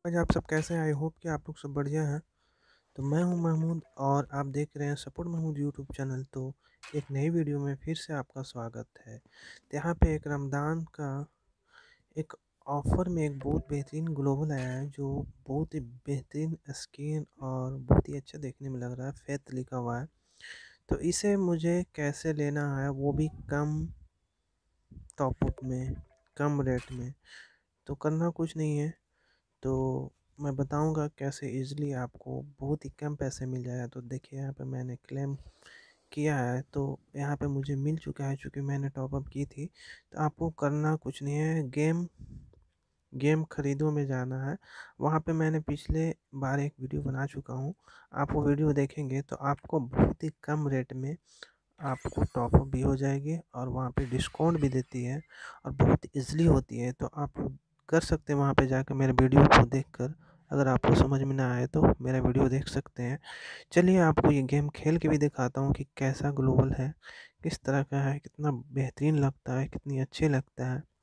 आज आप सब कैसे हैं? आई होप कि आप लोग सब बढ़िया हैं। तो मैं हूं महमूद और आप देख रहे हैं सपोर्ट महमूद यूट्यूब चैनल। तो एक नई वीडियो में फिर से आपका स्वागत है। तो यहाँ पे एक रमज़ान का एक ऑफ़र में एक बहुत बेहतरीन ग्लोबल आया है, जो बहुत ही बेहतरीन स्किन और बहुत ही अच्छा देखने में लग रहा है। फेथ लिखा हुआ है। तो इसे मुझे कैसे लेना है, वो भी कम टॉपअप में, कम रेट में। तो करना कुछ नहीं है, तो मैं बताऊंगा कैसे इजीली आपको बहुत ही कम पैसे मिल जाएगा। तो देखिए, यहाँ पे मैंने क्लेम किया है, तो यहाँ पे मुझे मिल चुका है चूँकि मैंने टॉपअप की थी। तो आपको करना कुछ नहीं है, गेम गेम खरीदो में जाना है। वहाँ पे मैंने पिछले बार एक वीडियो बना चुका हूँ। आप वो वीडियो देखेंगे तो आपको बहुत ही कम रेट में आपको टॉपअप भी हो जाएगी और वहाँ पे डिस्काउंट भी देती है और बहुत ईज़िली होती है। तो आप कर सकते हैं वहाँ पे जाकर मेरे वीडियो को देखकर। अगर आपको समझ में ना आए तो मेरा वीडियो देख सकते हैं। चलिए आपको ये गेम खेल के भी दिखाता हूँ कि कैसा ग्लोबल है, किस तरह का है, कितना बेहतरीन लगता है, कितनी अच्छी लगता है।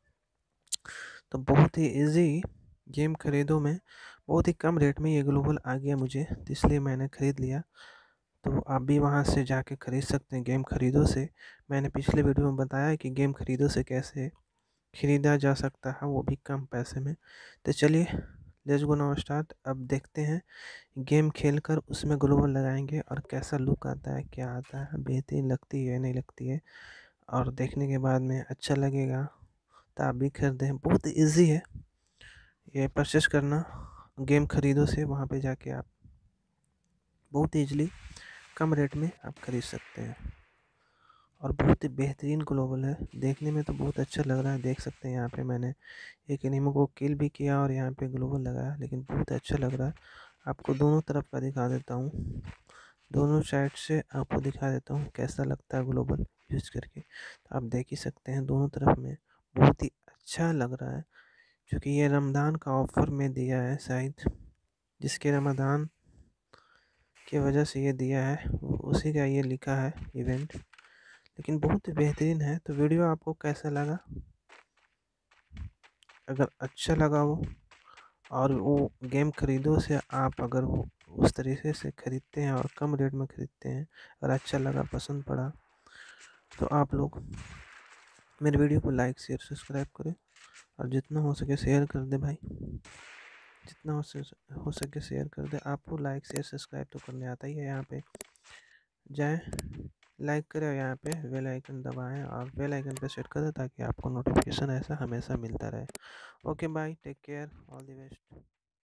तो बहुत ही ईज़ी गेम खरीदो में, बहुत ही कम रेट में ये ग्लोबल आ गया मुझे, तो इसलिए मैंने ख़रीद लिया। तो आप भी वहाँ से जाके ख़रीद सकते हैं गेम खरीदो से। मैंने पिछले वीडियो में बताया है कि गेम खरीदो से कैसे ख़रीदा जा सकता है, वो भी कम पैसे में। तो चलिए लेट्स गो नाउ स्टार्ट। अब देखते हैं गेम खेलकर उसमें ग्लोबल लगाएंगे और कैसा लुक आता है, क्या आता है, बेहतरीन लगती है नहीं लगती है, और देखने के बाद में अच्छा लगेगा तो आप भी खरीदें। बहुत इजी है ये परचेस करना गेम खरीदो से। वहाँ पे जाके आप बहुत ईजिली कम रेट में आप खरीद सकते हैं और बहुत ही बेहतरीन ग्लोबल है। देखने में तो बहुत अच्छा लग रहा है, देख सकते हैं यहाँ पे मैंने एक एनिमल को किल भी किया और यहाँ पे ग्लोबल लगाया, लेकिन बहुत अच्छा लग रहा है। आपको दोनों तरफ का दिखा देता हूँ, दोनों साइड से आपको दिखा देता हूँ कैसा लगता है ग्लोबल यूज़ करके। तो आप देख ही सकते हैं दोनों तरफ में बहुत ही अच्छा लग रहा है, क्योंकि ये रमज़ान का ऑफ़र में दिया है शायद, जिसके रमज़ान की वजह से ये दिया है, उसी का ये लिखा है इवेंट। लेकिन बहुत ही बेहतरीन है। तो वीडियो आपको कैसा लगा? अगर अच्छा लगा हो और वो गेम खरीदो से आप अगर वो उस तरीके से ख़रीदते हैं और कम रेट में ख़रीदते हैं, अगर अच्छा लगा, पसंद पड़ा, तो आप लोग मेरे वीडियो को लाइक शेयर सब्सक्राइब करें और जितना हो सके शेयर कर दे भाई, जितना हो सके शेयर कर दे। आपको लाइक शेयर सब्सक्राइब तो करने आता ही है। यहाँ पे जाएँ, लाइक करें और यहाँ पे बेल आइकन दबाएँ और बेल आइकन पे सेट कर दें ताकि आपको नोटिफिकेशन ऐसा हमेशा मिलता रहे। Okay bye, take care, all the best.